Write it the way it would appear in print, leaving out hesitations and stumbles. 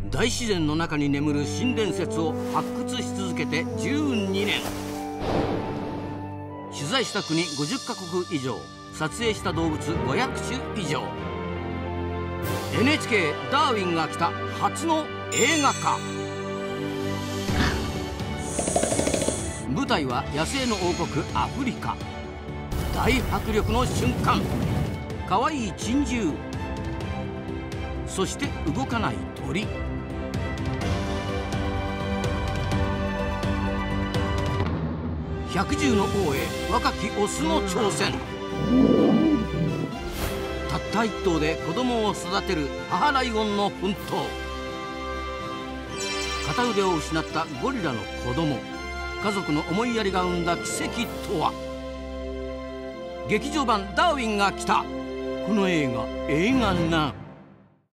大自然の中に眠る新伝説を発掘し続けて12年。取材した国50カ国以上、撮影した動物500種以上。 NHK ダーウィンが来た初の映画化。舞台は野生の王国アフリカ。大迫力の瞬間、かわいい珍獣、そして動かない鳥。百獣の王へ若きオスの挑戦。たった一頭で子供を育てる母ライオンの奮闘。片腕を失ったゴリラの子供、家族の思いやりが生んだ奇跡とは。劇場版ダーウィンが来た。この映画な